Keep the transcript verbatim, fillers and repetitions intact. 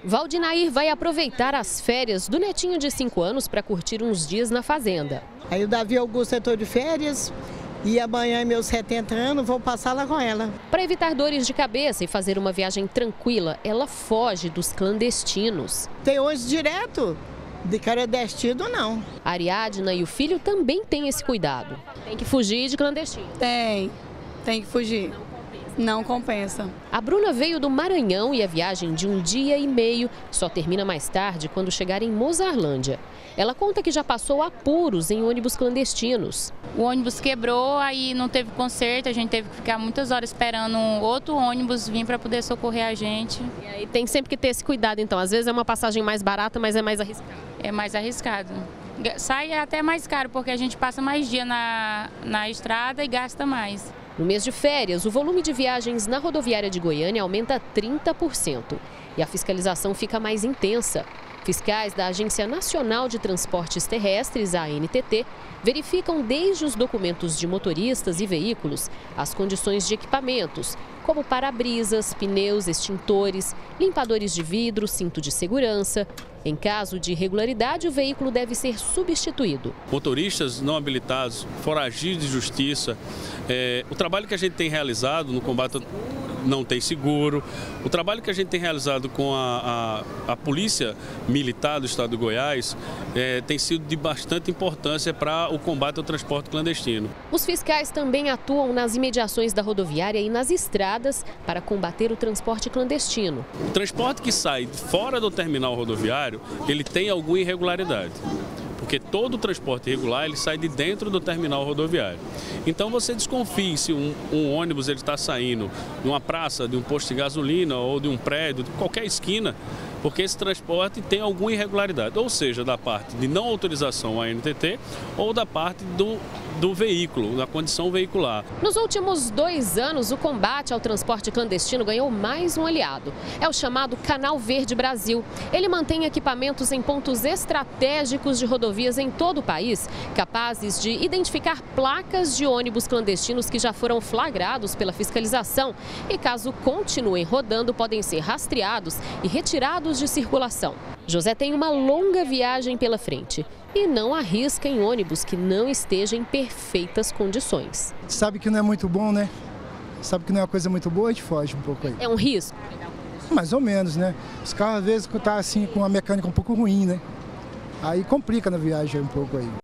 Valdinair vai aproveitar as férias do netinho de cinco anos para curtir uns dias na fazenda. Aí o Davi Augusto entrou de férias e amanhã, meus setenta anos, vou passar lá com ela. Para evitar dores de cabeça e fazer uma viagem tranquila, ela foge dos clandestinos. Tem ônibus direto, de clandestino não. A Ariadna e o filho também têm esse cuidado. Tem que fugir de clandestino. Tem, tem que fugir. Não compensa. A Bruna veio do Maranhão e a viagem de um dia e meio só termina mais tarde quando chegar em Mozarlândia. Ela conta que já passou apuros em ônibus clandestinos. O ônibus quebrou, aí não teve conserto, a gente teve que ficar muitas horas esperando um outro ônibus vir para poder socorrer a gente. E aí tem sempre que ter esse cuidado, então. Às vezes é uma passagem mais barata, mas é mais arriscado. É mais arriscado. Sai até mais caro, porque a gente passa mais dia na, na estrada e gasta mais. No mês de férias, o volume de viagens na rodoviária de Goiânia aumenta trinta por cento e a fiscalização fica mais intensa. Fiscais da Agência Nacional de Transportes Terrestres, a A N T T, verificam desde os documentos de motoristas e veículos as condições de equipamentos, como para-brisas, pneus, extintores, limpadores de vidro, cinto de segurança. Em caso de irregularidade, o veículo deve ser substituído. Motoristas não habilitados, foragidos de justiça, é, o trabalho que a gente tem realizado no combate não tem seguro, o trabalho que a gente tem realizado com a, a, a Polícia Militar do Estado de Goiás é, tem sido de bastante importância para o combate ao transporte clandestino. Os fiscais também atuam nas imediações da rodoviária e nas estradas para combater o transporte clandestino. O transporte que sai fora do terminal rodoviário, ele tem alguma irregularidade. Porque todo o transporte irregular ele sai de dentro do terminal rodoviário. Então você desconfie se um, um ônibus está saindo de uma praça, de um posto de gasolina ou de um prédio, de qualquer esquina, porque esse transporte tem alguma irregularidade, ou seja, da parte de não autorização à A N T T ou da parte do, do veículo, da condição veicular. Nos últimos dois anos, o combate ao transporte clandestino ganhou mais um aliado. É o chamado Canal Verde Brasil. Ele mantém equipamentos em pontos estratégicos de rodovias em todo o país, capazes de identificar placas de ônibus clandestinos que já foram flagrados pela fiscalização e, caso continuem rodando, podem ser rastreados e retirados de circulação. José tem uma longa viagem pela frente e não arrisca em ônibus que não esteja em perfeitas condições. Sabe que não é muito bom, né? Sabe que não é uma coisa muito boa, a gente foge um pouco aí. É um risco? Mais ou menos, né? Os carros às vezes estão assim, com a mecânica um pouco ruim, né? Aí complica na viagem um pouco aí.